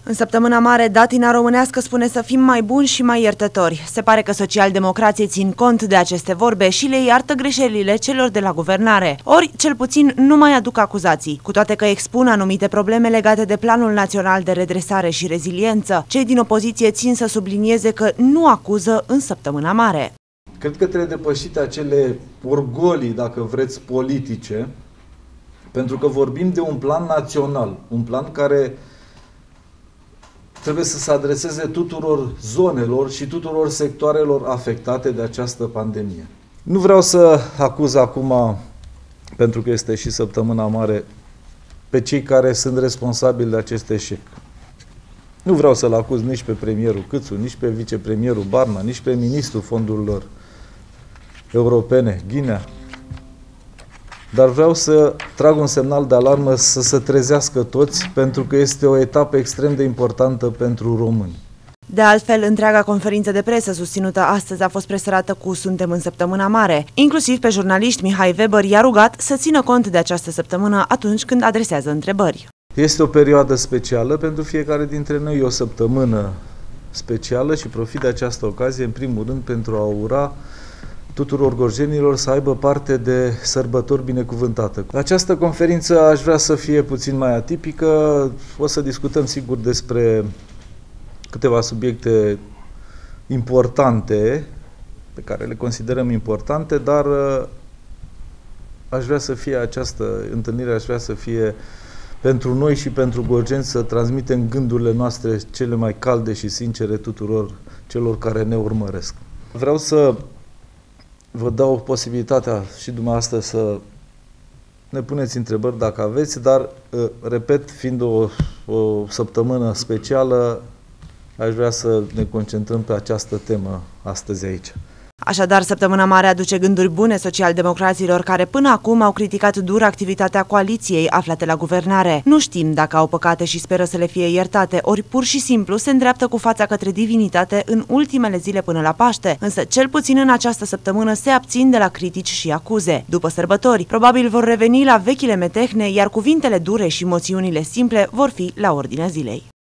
În săptămâna mare, Datina românească spune să fim mai buni și mai iertători. Se pare că socialdemocrații țin cont de aceste vorbe și le iartă greșelile celor de la guvernare. Ori, cel puțin, nu mai aduc acuzații. Cu toate că expun anumite probleme legate de Planul Național de Redresare și Reziliență, cei din opoziție țin să sublinieze că nu acuză în săptămâna mare. Cred că trebuie depășite acele orgolii, dacă vreți, politice, pentru că vorbim de un plan național, un plan care trebuie să se adreseze tuturor zonelor și tuturor sectoarelor afectate de această pandemie. Nu vreau să acuz acum, pentru că este și săptămâna mare, pe cei care sunt responsabili de acest eșec. Nu vreau să-l acuz nici pe premierul Câțu, nici pe vicepremierul Barna, nici pe ministrul fondurilor europene, Ghinea. Dar vreau să trag un semnal de alarmă să se trezească toți, pentru că este o etapă extrem de importantă pentru români. De altfel, întreaga conferință de presă susținută astăzi a fost presărată cu "Suntem în săptămâna mare". Inclusiv pe jurnaliști, Mihai Weber i-a rugat să țină cont de această săptămână atunci când adresează întrebări. Este o perioadă specială pentru fiecare dintre noi, o săptămână specială și profit de această ocazie, în primul rând, pentru a ura tuturor gorjenilor să aibă parte de sărbători binecuvântată. Această conferință aș vrea să fie puțin mai atipică. O să discutăm sigur despre câteva subiecte importante, pe care le considerăm importante, dar aș vrea să fie această întâlnire, aș vrea să fie pentru noi și pentru gorjeni, să transmitem gândurile noastre cele mai calde și sincere tuturor celor care ne urmăresc. Vreau să vă dau posibilitatea și dumneavoastră să ne puneți întrebări dacă aveți, dar, repet, fiind o săptămână specială, aș vrea să ne concentrăm pe această temă astăzi aici. Așadar, săptămâna mare aduce gânduri bune socialdemocraților care până acum au criticat dur activitatea coaliției aflate la guvernare. Nu știm dacă au păcate și speră să le fie iertate, ori pur și simplu se îndreaptă cu fața către divinitate în ultimele zile până la Paște, însă cel puțin în această săptămână se abțin de la critici și acuze. După sărbători, probabil vor reveni la vechile metehne, iar cuvintele dure și moțiunile simple vor fi la ordinea zilei.